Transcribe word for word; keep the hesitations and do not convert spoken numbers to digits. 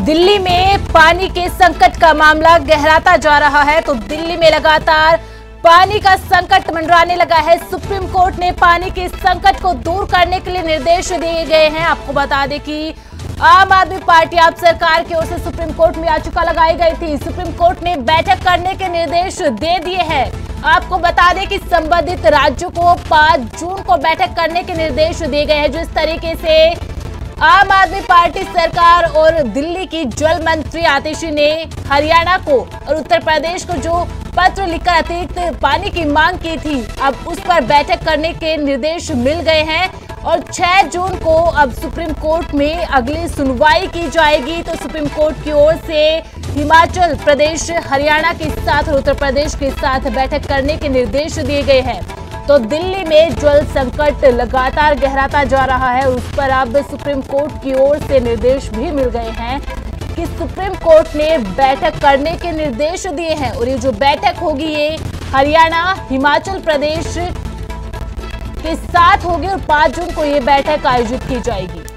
दिल्ली में पानी के संकट का मामला गहराता जा रहा है। तो दिल्ली में लगातार पानी का संकट मंडराने लगा है। सुप्रीम कोर्ट ने पानी के संकट को दूर करने के लिए निर्देश दिए गए हैं। आपको बता दें कि आम आदमी पार्टी आप सरकार की ओर से सुप्रीम कोर्ट में याचिका लगाई गई थी। सुप्रीम कोर्ट ने बैठक करने के निर्देश दे दिए हैं। आपको बता दें कि संबंधित राज्यों को पाँच जून को बैठक करने के निर्देश दिए गए हैं। जो इस तरीके से आम आदमी पार्टी सरकार और दिल्ली की जल मंत्री आतिशी ने हरियाणा को और उत्तर प्रदेश को जो पत्र लिखकर अतिरिक्त पानी की मांग की थी, अब उस पर बैठक करने के निर्देश मिल गए हैं और छह जून को अब सुप्रीम कोर्ट में अगली सुनवाई की जाएगी। तो सुप्रीम कोर्ट की ओर से हिमाचल प्रदेश, हरियाणा के साथ और उत्तर प्रदेश के साथ बैठक करने के निर्देश दिए गए हैं। तो दिल्ली में जल संकट लगातार गहराता जा रहा है। उस पर अब सुप्रीम कोर्ट की ओर से निर्देश भी मिल गए हैं कि सुप्रीम कोर्ट ने बैठक करने के निर्देश दिए हैं और ये जो बैठक होगी ये हरियाणा, हिमाचल प्रदेश के साथ होगी और पाँच जून को ये बैठक आयोजित की जाएगी।